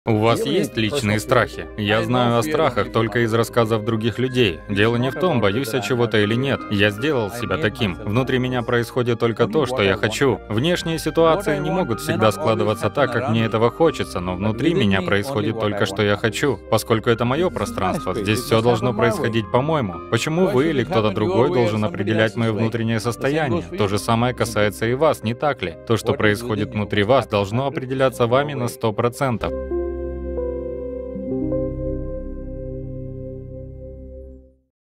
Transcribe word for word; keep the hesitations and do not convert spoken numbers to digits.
У вас есть личные страхи? Я знаю о страхах только из рассказов других людей. Дело не в том, боюсь я чего-то или нет. Я сделал себя таким. Внутри меня происходит только то, что я хочу. Внешние ситуации не могут всегда складываться так, как мне этого хочется, но внутри меня происходит только, что я хочу. Поскольку это мое пространство, здесь все должно происходить по-моему. Почему вы или кто-то другой должен определять мое внутреннее состояние? То же самое касается и вас, не так ли? То, что происходит внутри вас, должно определяться вами на сто процентов.